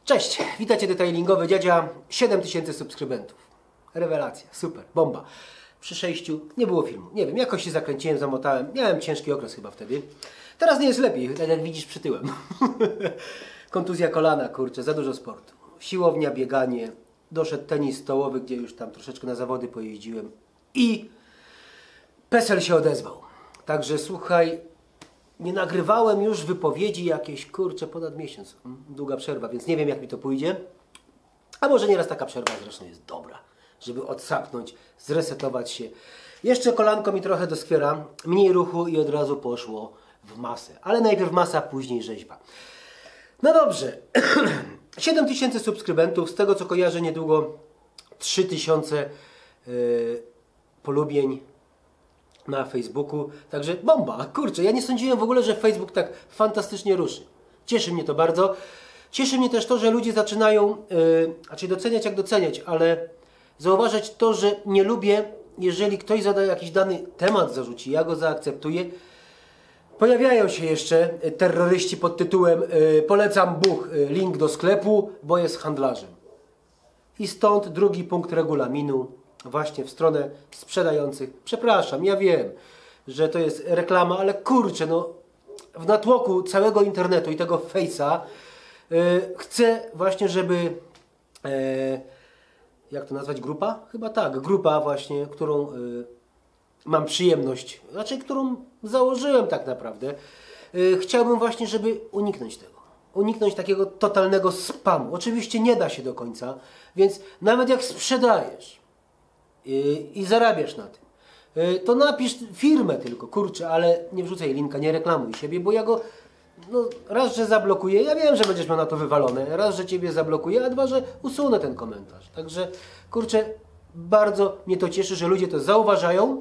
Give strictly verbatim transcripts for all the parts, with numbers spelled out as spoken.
Cześć, witajcie detailingowy dziadzia, siedem tysięcy subskrybentów. Rewelacja, super, bomba. Przy sześciu nie było filmu, nie wiem, jakoś się zakręciłem, zamotałem, miałem ciężki okres chyba wtedy. Teraz nie jest lepiej, tak jak widzisz przytyłem. Kontuzja kolana, kurczę, za dużo sportu. Siłownia, bieganie, doszedł tenis stołowy, gdzie już tam troszeczkę na zawody pojeździłem i PESEL się odezwał. Także słuchaj, nie nagrywałem już wypowiedzi jakieś, kurczę, ponad miesiąc. Długa przerwa, więc nie wiem, jak mi to pójdzie. A może nieraz taka przerwa zresztą jest dobra, żeby odsapnąć, zresetować się. Jeszcze kolanko mi trochę doskwiera, mniej ruchu i od razu poszło w masę. Ale najpierw masa, później rzeźba. No dobrze, siedem tysięcy subskrybentów, z tego co kojarzę niedługo trzy tysiące yy, polubień na Facebooku, także bomba, kurczę, ja nie sądziłem w ogóle, że Facebook tak fantastycznie ruszy. Cieszy mnie to bardzo. Cieszy mnie też to, że ludzie zaczynają, yy, znaczy doceniać jak doceniać, ale zauważać to, że nie lubię, jeżeli ktoś zada jakiś dany temat, zarzuci, ja go zaakceptuję. Pojawiają się jeszcze terroryści pod tytułem yy, polecam Buch, yy, link do sklepu, bo jest handlarzem. I stąd drugi punkt regulaminu, właśnie w stronę sprzedających. Przepraszam, ja wiem, że to jest reklama, ale kurczę, no w natłoku całego internetu i tego Face'a yy, chcę właśnie, żeby yy, jak to nazwać, grupa? Chyba tak, grupa właśnie, którą yy, mam przyjemność, znaczy którą założyłem tak naprawdę. Yy, chciałbym właśnie, żeby uniknąć tego. Uniknąć takiego totalnego spamu. Oczywiście nie da się do końca, więc nawet jak sprzedajesz i zarabiasz na tym, to napisz firmę tylko, kurczę, ale nie wrzucaj linka, nie reklamuj siebie, bo ja go, no raz, że zablokuję, ja wiem, że będziesz miał na to wywalone, raz, że ciebie zablokuję, a dwa, że usunę ten komentarz. Także, kurczę, bardzo mnie to cieszy, że ludzie to zauważają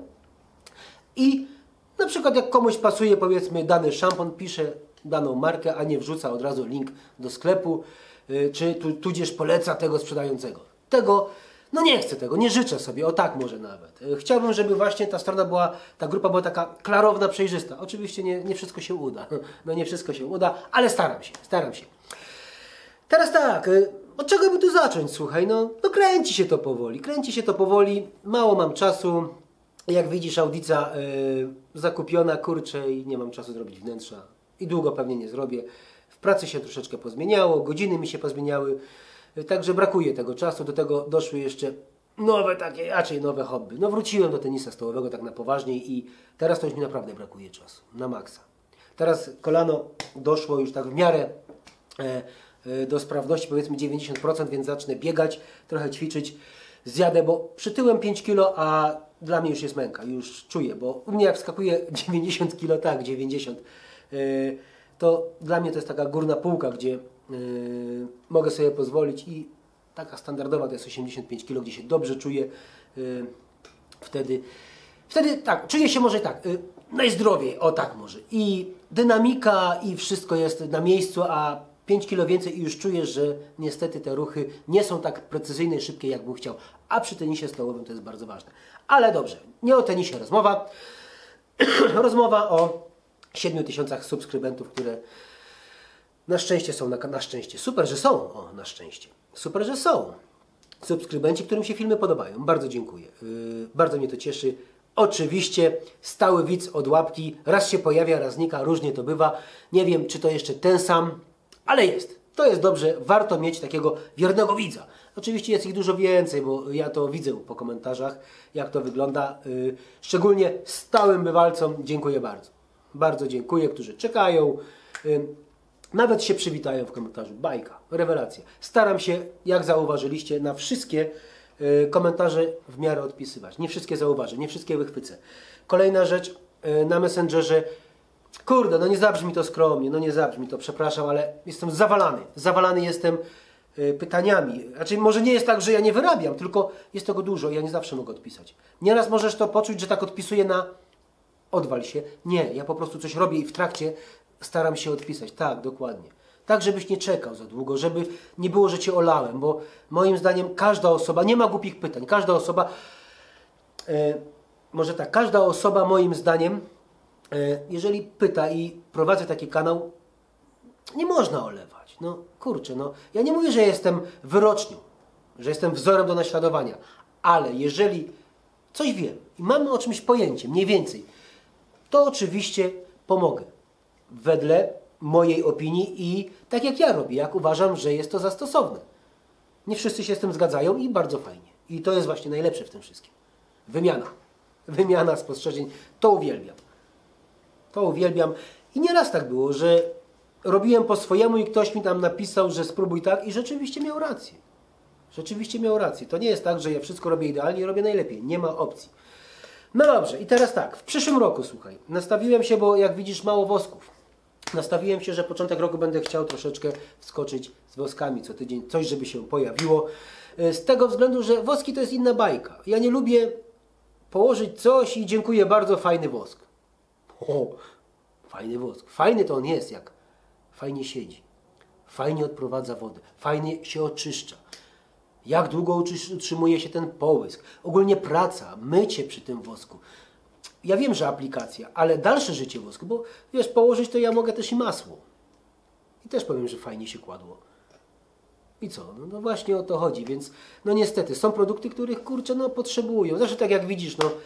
i na przykład jak komuś pasuje, powiedzmy, dany szampon, pisze daną markę, a nie wrzuca od razu link do sklepu, czy tu, tudzież poleca tego sprzedającego. Tego No nie chcę tego, nie życzę sobie, o tak może nawet. Chciałbym, żeby właśnie ta strona była, ta grupa była taka klarowna, przejrzysta. Oczywiście nie, nie wszystko się uda, no nie wszystko się uda, ale staram się, staram się. Teraz tak, od czego by tu zacząć, słuchaj, no, no kręci się to powoli, kręci się to powoli, mało mam czasu. Jak widzisz, audica yy, zakupiona, kurczę, i nie mam czasu zrobić wnętrza i długo pewnie nie zrobię. W pracy się troszeczkę pozmieniało, godziny mi się pozmieniały. Także brakuje tego czasu, do tego doszły jeszcze nowe takie, raczej nowe hobby. No wróciłem do tenisa stołowego tak na poważnie i teraz to już mi naprawdę brakuje czasu, na maksa. Teraz kolano doszło już tak w miarę e, e, do sprawności, powiedzmy dziewięćdziesiąt procent, więc zacznę biegać, trochę ćwiczyć, zjadę, bo przytyłem pięć kilo, a dla mnie już jest męka, już czuję, bo u mnie jak wskakuje dziewięćdziesiąt kilo, tak, dziewięćdziesiąt, e, to dla mnie to jest taka górna półka, gdzie Yy, mogę sobie pozwolić i taka standardowa to jest osiemdziesiąt pięć kilo, gdzie się dobrze czuję. Yy, wtedy, wtedy tak, czuję się może tak, yy, najzdrowiej, o tak może. I dynamika i wszystko jest na miejscu, a pięć kilo więcej i już czuję, że niestety te ruchy nie są tak precyzyjne i szybkie, jak bym chciał. A przy tenisie stołowym to jest bardzo ważne. Ale dobrze, nie o tenisie rozmowa. Rozmowa o siedmiu tysiącach subskrybentów, które na szczęście są, na, na szczęście. Super, że są. O, na szczęście. Super, że są. Subskrybenci, którym się filmy podobają. Bardzo dziękuję. Yy, bardzo mnie to cieszy. Oczywiście stały widz od łapki. Raz się pojawia, raz znika. Różnie to bywa. Nie wiem, czy to jeszcze ten sam, ale jest. To jest dobrze. Warto mieć takiego wiernego widza. Oczywiście jest ich dużo więcej, bo ja to widzę po komentarzach, jak to wygląda. Yy, szczególnie stałym bywalcom dziękuję bardzo. Bardzo dziękuję, którzy czekają. Yy, Nawet się przywitają w komentarzu. Bajka, rewelacja. Staram się, jak zauważyliście, na wszystkie y, komentarze w miarę odpisywać. Nie wszystkie zauważę, nie wszystkie wychwycę. Kolejna rzecz, y, na Messengerze. Kurde, no nie zabrzmi to skromnie, no nie zabrzmi to, przepraszam, ale jestem zawalany. Zawalany jestem y, pytaniami. Znaczy, może nie jest tak, że ja nie wyrabiam, tylko jest tego dużo i ja nie zawsze mogę odpisać. Nieraz możesz to poczuć, że tak odpisuję na odwal się. Nie, ja po prostu coś robię i w trakcie staram się odpisać. Tak, dokładnie. Tak, żebyś nie czekał za długo, żeby nie było, że Cię olałem, bo moim zdaniem każda osoba, nie ma głupich pytań, każda osoba, e, może tak, każda osoba moim zdaniem, e, jeżeli pyta i prowadzę taki kanał, nie można olewać. No kurczę, no ja nie mówię, że jestem wyrocznią, że jestem wzorem do naśladowania, ale jeżeli coś wiem i mam o czymś pojęcie, mniej więcej, to oczywiście pomogę. Wedle mojej opinii i tak jak ja robię, jak uważam, że jest to zastosowne. Nie wszyscy się z tym zgadzają i bardzo fajnie. I to jest właśnie najlepsze w tym wszystkim. Wymiana. Wymiana spostrzeżeń. To uwielbiam. To uwielbiam. I nieraz tak było, że robiłem po swojemu i ktoś mi tam napisał, że spróbuj tak i rzeczywiście miał rację. Rzeczywiście miał rację. To nie jest tak, że ja wszystko robię idealnie i robię najlepiej. Nie ma opcji. No dobrze, i teraz tak. W przyszłym roku, słuchaj, nastawiłem się, bo jak widzisz mało wosków. Nastawiłem się, że początek roku będę chciał troszeczkę wskoczyć z woskami co tydzień. Coś, żeby się pojawiło. Z tego względu, że woski to jest inna bajka. Ja nie lubię położyć coś i dziękuję bardzo, fajny wosk. O, fajny wosk. Fajny to on jest, jak fajnie siedzi. Fajnie odprowadza wodę. Fajnie się oczyszcza. Jak długo utrzymuje się ten połysk. Ogólnie praca, mycie przy tym wosku. Ja wiem, że aplikacja, ale dalsze życie wosku, bo wiesz, położyć to ja mogę też i masło. I też powiem, że fajnie się kładło. I co? No, no właśnie o to chodzi, więc no niestety są produkty, których kurczę no potrzebują. Zresztą tak jak widzisz, no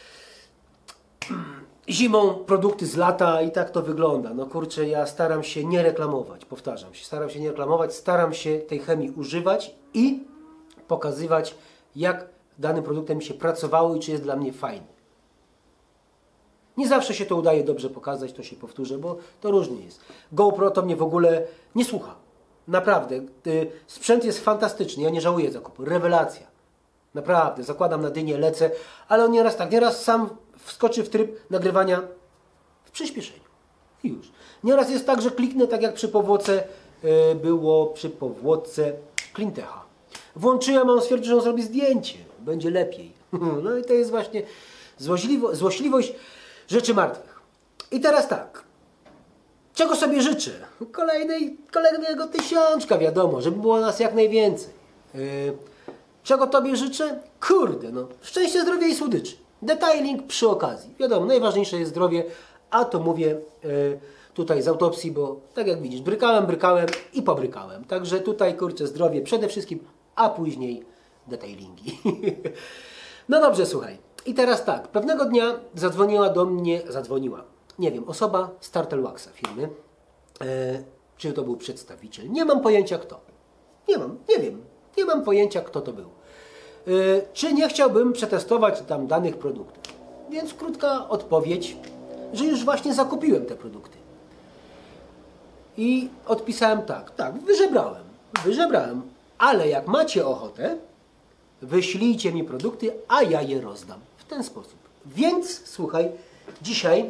zimą produkty z lata i tak to wygląda. No kurczę, ja staram się nie reklamować, powtarzam się, staram się nie reklamować, staram się tej chemii używać i pokazywać, jak danym produktem mi się pracowało i czy jest dla mnie fajny. Nie zawsze się to udaje dobrze pokazać, to się powtórzę, bo to różnie jest. GoPro to mnie w ogóle nie słucha. Naprawdę. Sprzęt jest fantastyczny, ja nie żałuję zakupu. Rewelacja. Naprawdę. Zakładam na dynię, lecę, ale on nieraz tak, nieraz sam wskoczy w tryb nagrywania w przyspieszeniu. I już. Nieraz jest tak, że kliknę tak jak przy powłoce było przy powłoce Cleantecha. Włączyłem, a on stwierdził, że on zrobi zdjęcie. Będzie lepiej. No i to jest właśnie złośliwo, złośliwość rzeczy martwych. I teraz tak. Czego sobie życzę? Kolejnej, kolejnego tysiączka, wiadomo, żeby było nas jak najwięcej. Yy, czego Tobie życzę? Kurde, no. Szczęście, zdrowia i słodyczy. Detailing przy okazji. Wiadomo, najważniejsze jest zdrowie, a to mówię yy, tutaj z autopsji, bo tak jak widzisz, brykałem, brykałem i pobrykałem. Także tutaj, kurczę, zdrowie przede wszystkim, a później detailingi. No dobrze, słuchaj. I teraz tak, pewnego dnia zadzwoniła do mnie, zadzwoniła, nie wiem, osoba z Turtlewaxa firmy. E, czy to był przedstawiciel? Nie mam pojęcia kto. Nie mam, nie wiem. Nie mam pojęcia kto to był. E, czy nie chciałbym przetestować tam danych produktów? Więc krótka odpowiedź, że już właśnie zakupiłem te produkty. I odpisałem tak, tak, wyżebrałem, wyżebrałem, ale jak macie ochotę, wyślijcie mi produkty, a ja je rozdam. W ten sposób. Więc, słuchaj, dzisiaj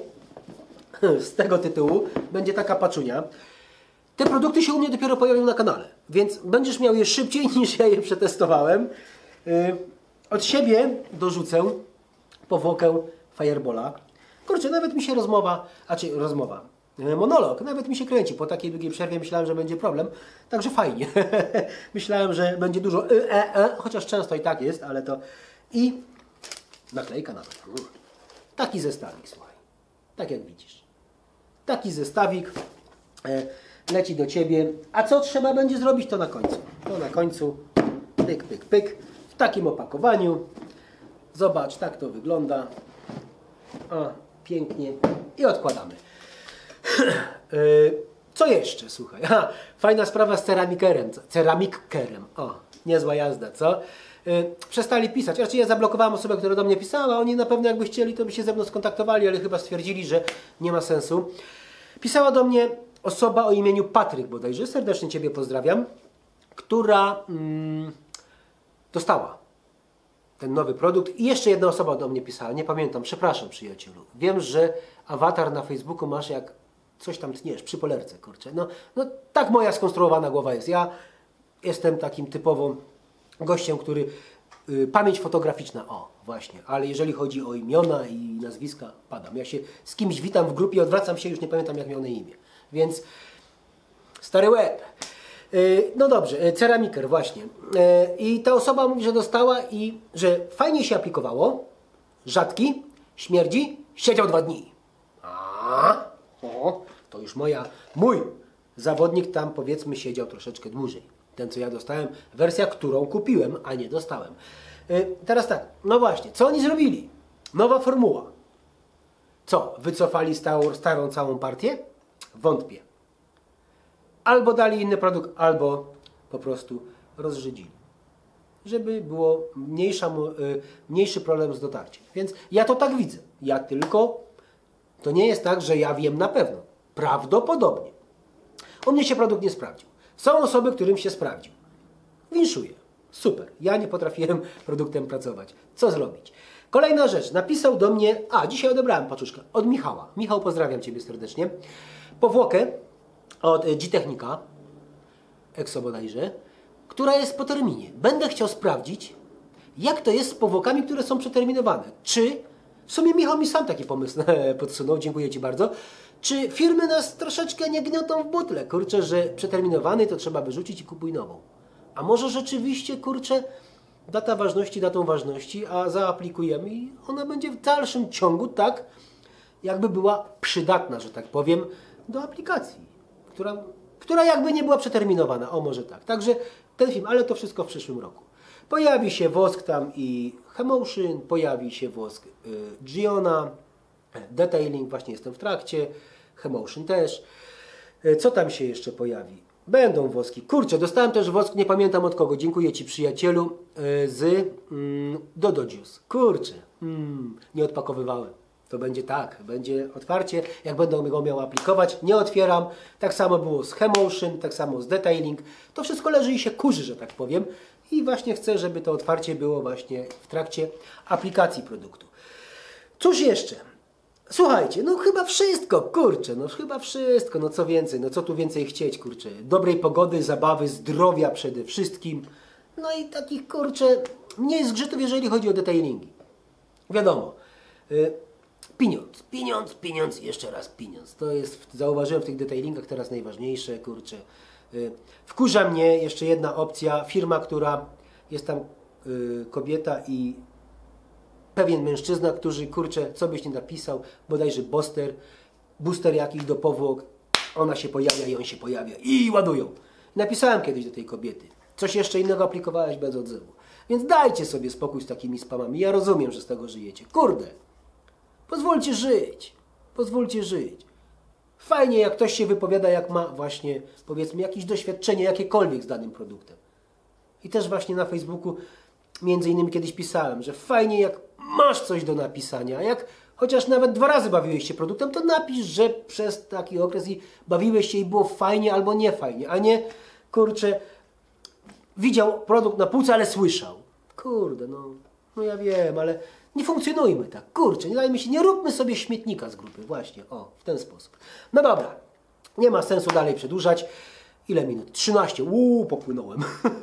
z tego tytułu będzie taka paczunia. Te produkty się u mnie dopiero pojawią na kanale, więc będziesz miał je szybciej niż ja je przetestowałem. Yy, od siebie dorzucę powłokę Firebola. Kurczę, nawet mi się rozmowa, a czy rozmowa, yy, monolog, nawet mi się kręci. Po takiej długiej przerwie myślałem, że będzie problem, także fajnie. Myślałem, że będzie dużo y, e, e, chociaż często i tak jest, ale to... I naklejka nawet. Taki zestawik, słuchaj. Tak jak widzisz. Taki zestawik e, leci do Ciebie. A co trzeba będzie zrobić, to na końcu. To na końcu. Pyk, pyk, pyk. W takim opakowaniu. Zobacz, tak to wygląda. O, pięknie. I odkładamy. e, co jeszcze, słuchaj? Ha, fajna sprawa z ceramikerem. Ceramikerem. O, niezła jazda, co? Przestali pisać. Raczej ja zablokowałem osobę, która do mnie pisała. Oni na pewno jakby chcieli, to by się ze mną skontaktowali, ale chyba stwierdzili, że nie ma sensu. Pisała do mnie osoba o imieniu Patryk bodajże, serdecznie Ciebie pozdrawiam, która mm, dostała ten nowy produkt. I jeszcze jedna osoba do mnie pisała, nie pamiętam, przepraszam przyjacielu. Wiem, że awatar na Facebooku masz jak coś tam tniesz, przy polerce, kurczę. No, no tak moja skonstruowana głowa jest. Ja jestem takim typową gościem, który... Y, pamięć fotograficzna, o właśnie, ale jeżeli chodzi o imiona i nazwiska, padam. Ja się z kimś witam w grupie, odwracam się, już nie pamiętam jak miał na imię. Więc stary łeb. Y, no dobrze, y, ceramiker właśnie. Y, I ta osoba mówi, że dostała i że fajnie się aplikowało, rzadki, śmierdzi, siedział dwa dni. A, o, to już moja, mój zawodnik tam powiedzmy siedział troszeczkę dłużej. Ten co ja dostałem, wersja, którą kupiłem, a nie dostałem. Yy, teraz tak, no właśnie, co oni zrobili? Nowa formuła. Co? Wycofali stałą, starą całą partię? Wątpię. Albo dali inny produkt, albo po prostu rozrzydzili. Żeby było mniejsza, mniejszy problem z dotarciem. Więc ja to tak widzę. Ja tylko, to nie jest tak, że ja wiem na pewno. Prawdopodobnie. U mnie się produkt nie sprawdził. Są osoby, którym się sprawdził. Winszuję. Super. Ja nie potrafiłem produktem pracować. Co zrobić? Kolejna rzecz. Napisał do mnie, a dzisiaj odebrałem paczuszkę, od Michała. Michał, pozdrawiam Ciebie serdecznie. Powłokę od G-Technika, Exo bodajże, która jest po terminie. Będę chciał sprawdzić, jak to jest z powłokami, które są przeterminowane. Czy, w sumie Michał mi sam taki pomysł podsunął, dziękuję Ci bardzo, czy firmy nas troszeczkę nie gniotą w butle, kurczę, że przeterminowany to trzeba wyrzucić i kupuj nową. A może rzeczywiście, kurczę, data ważności, datą ważności, a zaaplikujemy i ona będzie w dalszym ciągu tak, jakby była przydatna, że tak powiem, do aplikacji, która, która jakby nie była przeterminowana. O, może tak. Także ten film, ale to wszystko w przyszłym roku. Pojawi się wosk tam i Hemotion, pojawi się wosk y, Giona, Detailing, właśnie jestem w trakcie, Hemotion też. Y, co tam się jeszcze pojawi? Będą woski. Kurczę, dostałem też wosk, nie pamiętam od kogo, dziękuję Ci przyjacielu, y, z mm, Dodo Juice. Kurczę, mm, nie odpakowywałem. To będzie tak, będzie otwarcie, jak będę go miał aplikować, nie otwieram. Tak samo było z Hemotion, tak samo z Detailing. To wszystko leży i się kurzy, że tak powiem. I właśnie chcę, żeby to otwarcie było właśnie w trakcie aplikacji produktu. Cóż jeszcze? Słuchajcie, no chyba wszystko, kurczę, no chyba wszystko, no co więcej, no co tu więcej chcieć, kurczę. Dobrej pogody, zabawy, zdrowia przede wszystkim. No i takich, kurczę, mniej zgrzytów, jeżeli chodzi o detailingi. Wiadomo, y pieniądz, pieniądz, pieniądz, jeszcze raz pieniądz. To jest, zauważyłem w tych detailingach teraz najważniejsze, kurczę. Yy, wkurza mnie jeszcze jedna opcja, firma, która jest tam yy, kobieta i pewien mężczyzna, którzy, kurczę, co byś nie napisał, bodajże booster, booster jakiś do powłok, ona się pojawia i on się pojawia i ładują. Napisałem kiedyś do tej kobiety. Coś jeszcze innego aplikowałeś bez odzewu. Więc dajcie sobie spokój z takimi spamami. Ja rozumiem, że z tego żyjecie. Kurde. Pozwólcie żyć. Pozwólcie żyć. Fajnie, jak ktoś się wypowiada, jak ma właśnie, powiedzmy, jakieś doświadczenie, jakiekolwiek z danym produktem. I też właśnie na Facebooku, między innymi kiedyś pisałem, że fajnie, jak masz coś do napisania, jak chociaż nawet dwa razy bawiłeś się produktem, to napisz, że przez taki okres i bawiłeś się i było fajnie albo nie fajnie, a nie, kurczę, widział produkt na półce, ale słyszał. Kurde, no, no ja wiem, ale nie funkcjonujmy tak, kurczę, nie dajmy się, nie róbmy sobie śmietnika z grupy, właśnie, o, w ten sposób. No dobra, nie ma sensu dalej przedłużać. Ile minut? trzynaście. Uuu, popłynąłem.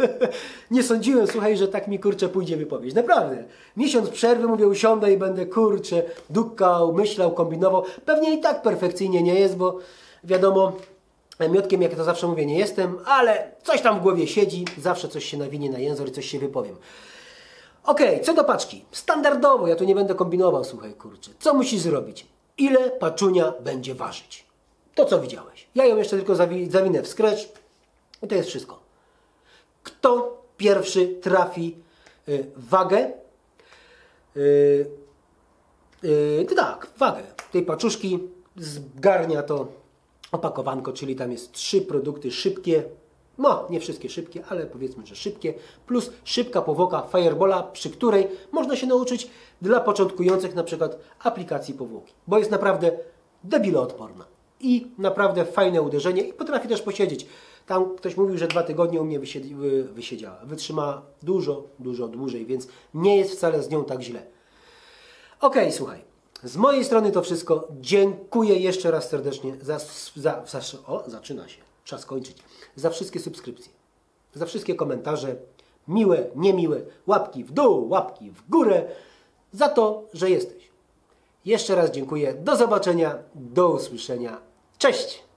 Nie sądziłem, słuchaj, że tak mi, kurczę, pójdzie wypowiedź. Naprawdę. Miesiąc przerwy, mówię, usiądę i będę, kurczę, dukał, myślał, kombinował. Pewnie i tak perfekcyjnie nie jest, bo wiadomo, miotkiem, jak to zawsze mówię, nie jestem, ale coś tam w głowie siedzi, zawsze coś się nawinie na język i coś się wypowiem. Okej, okay, co do paczki. Standardowo, ja tu nie będę kombinował, słuchaj, kurczę. Co musisz zrobić? Ile paczunia będzie ważyć? To, co widziałeś. Ja ją jeszcze tylko zawi zawinę w scratch i to jest wszystko. Kto pierwszy trafi y, wagę, y, y, tak, wagę tej paczuszki, zgarnia to opakowanko, czyli tam jest trzy produkty szybkie, no nie wszystkie szybkie, ale powiedzmy, że szybkie, plus szybka powłoka Firebola, przy której można się nauczyć dla początkujących na przykład aplikacji powłoki, bo jest naprawdę debiloodporna. I naprawdę fajne uderzenie i potrafi też posiedzieć. Tam ktoś mówił, że dwa tygodnie u mnie wysiedzi, wy, wysiedziała. Wytrzyma dużo, dużo dłużej, więc nie jest wcale z nią tak źle. Ok, słuchaj. Z mojej strony to wszystko. Dziękuję jeszcze raz serdecznie za, za, za... O, zaczyna się. Czas kończyć. Za wszystkie subskrypcje. Za wszystkie komentarze. Miłe, niemiłe. Łapki w dół, łapki w górę. Za to, że jesteś. Jeszcze raz dziękuję. Do zobaczenia. Do usłyszenia. Cześć!